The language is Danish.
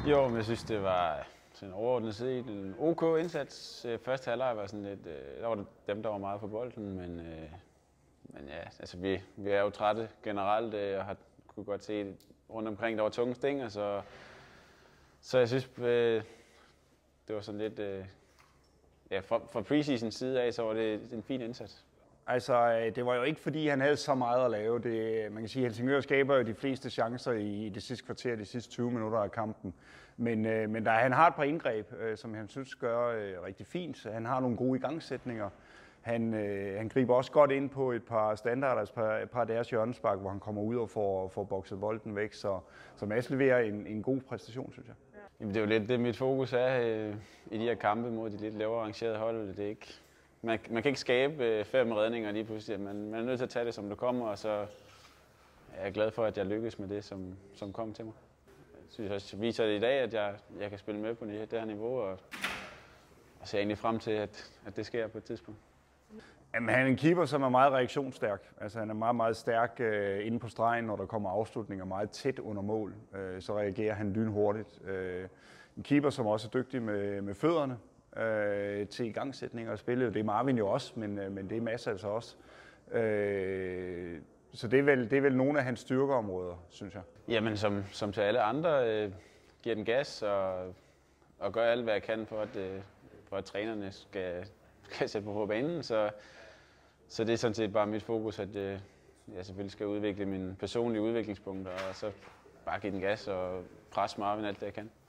Jo, men jeg synes, det var sådan overordnet set en OK indsats. Første halvleg var sådan lidt, der var det dem, der var meget på bolden, men ja, altså vi er jo trætte generelt, og kunne godt se rundt omkring, der var tunge stinger, så jeg synes, det var sådan lidt, ja, fra preseason side af, så var det en fin indsats. Altså, det var jo ikke fordi, han havde så meget at lave. Man kan sige, at Helsingør skaber jo de fleste chancer i det sidste kvarter, de sidste 20 minutter af kampen. Men han har et par indgreb, som han synes gør rigtig fint. Han har nogle gode igangsætninger. Han griber også godt ind på et par standarder, et par af deres hjørnespark, hvor han kommer ud og får bokset bolden væk. Så Mads leverer en god præstation, synes jeg. Jamen, det er jo lidt det, mit fokus er i de her kampe mod de lidt lavere arrangerede hold. Det er ikke, man kan ikke skabe 5 redninger lige pludselig. Man er nødt til at tage det, som det kommer, og så er jeg glad for, at jeg lykkes med det, som kom til mig. Jeg synes også, viser det i dag, at jeg kan spille med på det her niveau, og ser egentlig frem til, at det sker på et tidspunkt. Jamen, han er en keeper, som er meget reaktionsstærk. Altså, han er meget, meget stærk inde på stregen, når der kommer afslutninger meget tæt under mål. Så reagerer han lynhurtigt. En keeper, som også er dygtig med fødderne til igangsætninger og spillet. Det er Marvin jo også, men det er Mads altså også. Så det er vel nogle af hans styrkeområder, synes jeg. Jamen, som til alle andre, giver den gas og gør alt, hvad jeg kan for at trænerne skal sætte på banen. Så det er sådan set bare mit fokus, at jeg selvfølgelig skal udvikle mine personlige udviklingspunkter, og så bare give den gas og presse Marvin alt det, jeg kan.